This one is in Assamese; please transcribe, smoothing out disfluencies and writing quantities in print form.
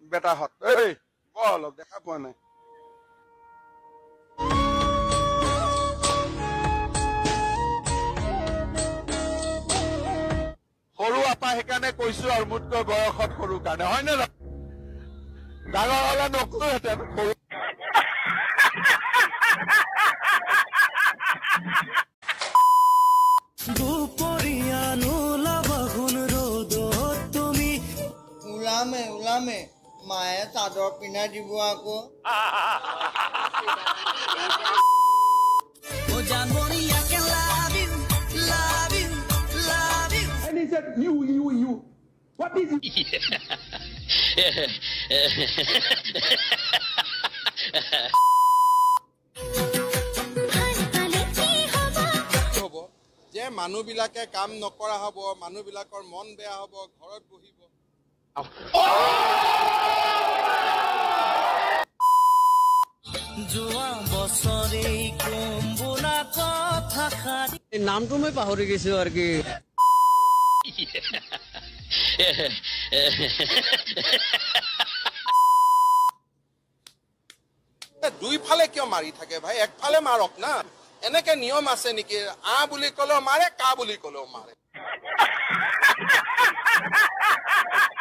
বেটাহঁত এই বৰ অলপ দেখা পোৱা নাই সৰু আপা সেইকাৰণে কৈছো আৰু মোতকৈ বয়সত সৰু কাৰণে হয় নে ডাঙৰ হলে নকলোহেঁতেন সৰু ওলামে মায়ে চাদৰ পিন্ধাই দিব আকৌ And he said, you. What is it? যে মানুহবিলাকে কাম নকৰা হ'ব মানুহবিলাকৰ মন বেয়া হ'ব ঘৰত বহিব নামটো মই পাহৰি গৈছো আৰু কি দুইফালে কিয় মাৰি থাকে ভাই একফালে মাৰক না এনেকে নিয়ম আছে নেকি আ বুলি ক'লেও মাৰে কা বুলি ক'লেও মাৰে